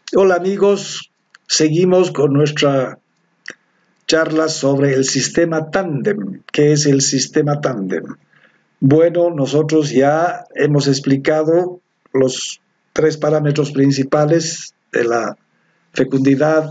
Hola amigos, seguimos con nuestra charla sobre el sistema tándem. ¿Qué es el sistema tándem? Bueno, nosotros ya hemos explicado los tres parámetros principales de la fecundidad,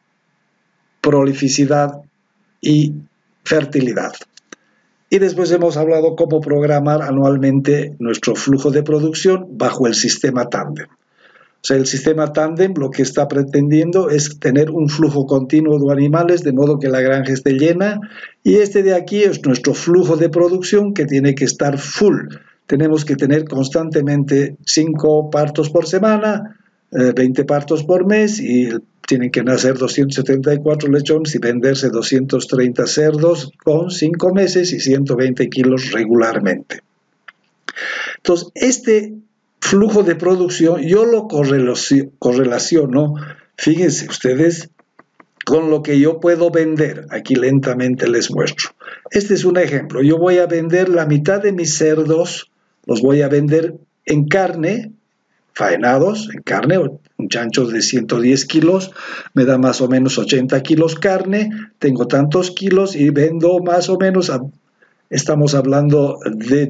prolificidad y fertilidad. Y después hemos hablado cómo programar anualmente nuestro flujo de producción bajo el sistema tándem. O sea, el sistema tándem lo que está pretendiendo es tener un flujo continuo de animales de modo que la granja esté llena y este de aquí es nuestro flujo de producción que tiene que estar full. Tenemos que tener constantemente 5 partos por semana, 20 partos por mes y tienen que nacer 274 lechones y venderse 230 cerdos con 5 meses y 120 kilos regularmente. Entonces, este flujo de producción yo lo correlaciono, fíjense ustedes, con lo que yo puedo vender. Aquí lentamente les muestro. Este es un ejemplo. Yo voy a vender la mitad de mis cerdos, los voy a vender en carne, faenados, en carne, un chancho de 110 kilos, me da más o menos 80 kilos carne, tengo tantos kilos y vendo más o menos estamos hablando de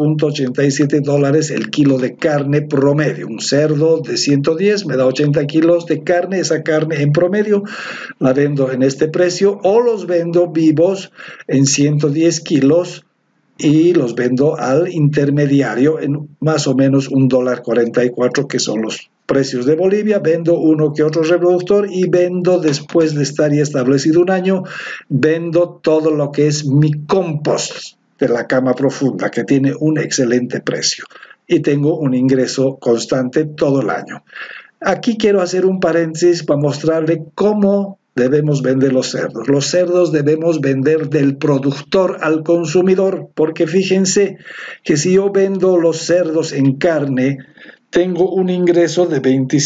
$2.87 el kilo de carne promedio. Un cerdo de 110 me da 80 kilos de carne. Esa carne en promedio la vendo en este precio o los vendo vivos en 110 kilos y los vendo al intermediario en más o menos $1.44, que son los precios de Bolivia. Vendo uno que otro reproductor y vendo, después de estar ya establecido un año, vendo todo lo que es mi compost de la cama profunda, que tiene un excelente precio y tengo un ingreso constante todo el año. Aquí quiero hacer un paréntesis para mostrarle cómo debemos vender los cerdos. Los cerdos debemos vender del productor al consumidor, porque fíjense que si yo vendo los cerdos en carne, tengo un ingreso de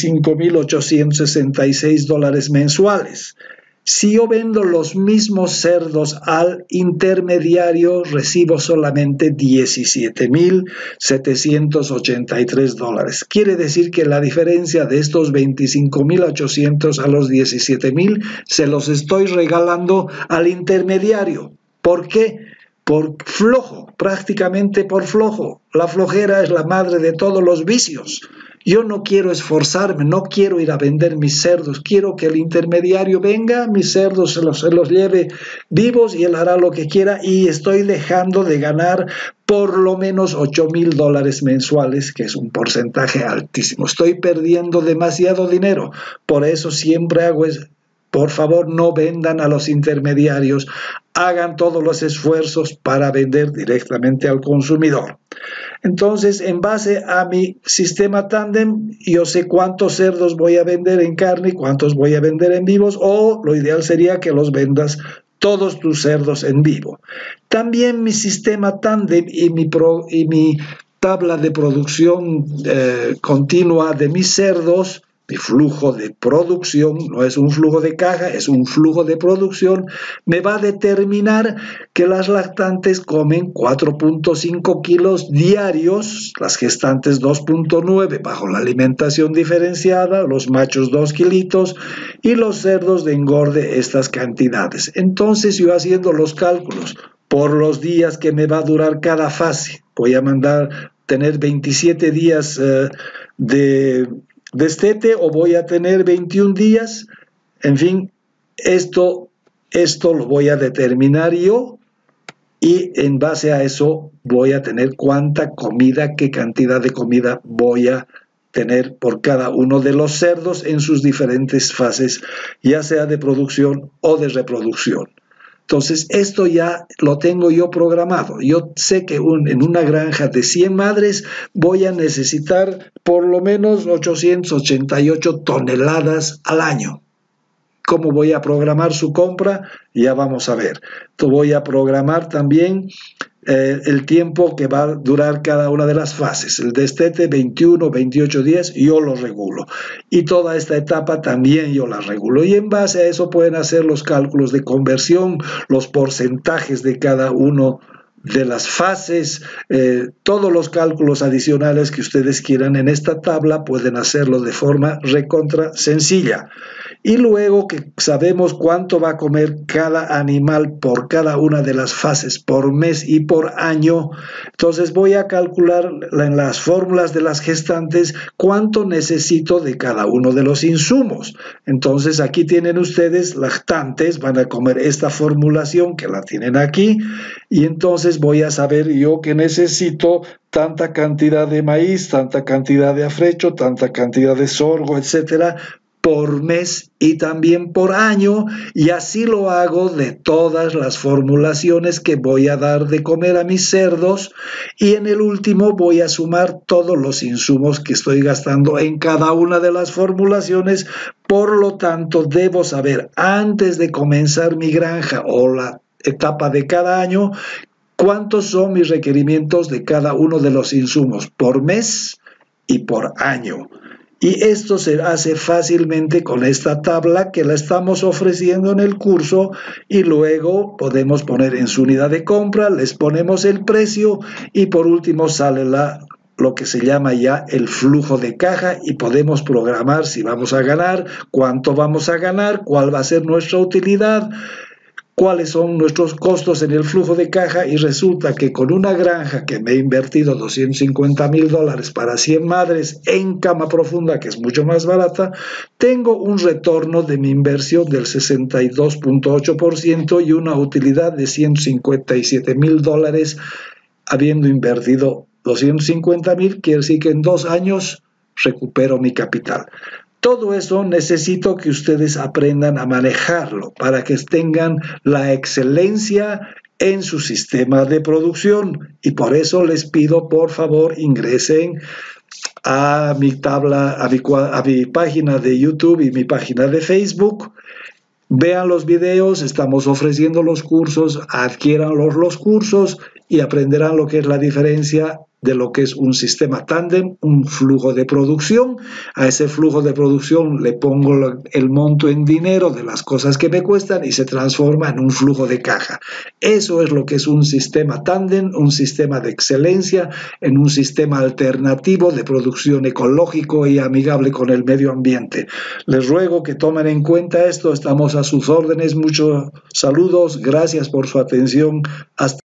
$25.866 mensuales. Si yo vendo los mismos cerdos al intermediario, recibo solamente $17.783. Quiere decir que la diferencia de estos 25.800 a los 17.000 se los estoy regalando al intermediario. ¿Por qué? Por flojo, prácticamente por flojo. La flojera es la madre de todos los vicios. Yo no quiero esforzarme, no quiero ir a vender mis cerdos, quiero que el intermediario venga, mis cerdos se los lleve vivos y él hará lo que quiera y estoy dejando de ganar por lo menos $8.000 mensuales, que es un porcentaje altísimo. Estoy perdiendo demasiado dinero, por eso siempre hago es, por favor, no vendan a los intermediarios, hagan todos los esfuerzos para vender directamente al consumidor. Entonces, en base a mi sistema tándem, yo sé cuántos cerdos voy a vender en carne y cuántos voy a vender en vivos, o lo ideal sería que los vendas todos tus cerdos en vivo. También mi sistema tándem y mi tabla de producción continua de mis cerdos, mi flujo de producción, no es un flujo de caja, es un flujo de producción, me va a determinar que las lactantes comen 4.5 kilos diarios, las gestantes 2.9 bajo la alimentación diferenciada, los machos 2 kilitos y los cerdos de engorde estas cantidades. Entonces yo haciendo los cálculos por los días que me va a durar cada fase, voy a tener 27 días de destete o voy a tener 21 días, en fin, esto lo voy a determinar yo y en base a eso voy a tener cuánta comida, qué cantidad de comida voy a tener por cada uno de los cerdos en sus diferentes fases, ya sea de producción o de reproducción. Entonces, esto ya lo tengo yo programado. Yo sé que en una granja de 100 madres voy a necesitar por lo menos 888 toneladas al año. ¿Cómo voy a programar su compra? Ya vamos a ver. Voy a programar también el tiempo que va a durar cada una de las fases. El destete, 21, 28 días, yo lo regulo. Y toda esta etapa también yo la regulo. Y en base a eso pueden hacer los cálculos de conversión, los porcentajes de cada uno de las fases, todos los cálculos adicionales que ustedes quieran en esta tabla pueden hacerlo de forma recontra sencilla. Y luego que sabemos cuánto va a comer cada animal por cada una de las fases, por mes y por año, entonces voy a calcular en las fórmulas de las gestantes cuánto necesito de cada uno de los insumos. Entonces aquí tienen ustedes lactantes, van a comer esta formulación que la tienen aquí, y entonces voy a saber yo que necesito tanta cantidad de maíz, tanta cantidad de afrecho, tanta cantidad de sorgo, etcétera, por mes y también por año, y así lo hago de todas las formulaciones que voy a dar de comer a mis cerdos, y en el último voy a sumar todos los insumos que estoy gastando en cada una de las formulaciones. Por lo tanto, debo saber antes de comenzar mi granja o la etapa de cada año cuántos son mis requerimientos de cada uno de los insumos por mes y por año. Y esto se hace fácilmente con esta tabla que la estamos ofreciendo en el curso, y luego podemos poner en su unidad de compra, les ponemos el precio y por último sale lo que se llama ya el flujo de caja, y podemos programar si vamos a ganar, cuánto vamos a ganar, cuál va a ser nuestra utilidad, cuáles son nuestros costos en el flujo de caja, y resulta que con una granja que me he invertido $250,000 para 100 madres en cama profunda, que es mucho más barata, tengo un retorno de mi inversión del 62.8% y una utilidad de $157,000 habiendo invertido $250,000, quiere decir que en 2 años recupero mi capital. Todo eso necesito que ustedes aprendan a manejarlo para que tengan la excelencia en su sistema de producción, y por eso les pido por favor ingresen a mi tabla, a mi página de YouTube y mi página de Facebook. Vean los videos, estamos ofreciendo los cursos, adquieran los cursos y aprenderán lo que es la diferencia de lo que es un sistema tándem, un flujo de producción. A ese flujo de producción le pongo el monto en dinero de las cosas que me cuestan y se transforma en un flujo de caja. Eso es lo que es un sistema tándem, un sistema de excelencia, en un sistema alternativo de producción ecológico y amigable con el medio ambiente. Les ruego que tomen en cuenta esto, estamos a sus órdenes. Muchos saludos, gracias por su atención. Hasta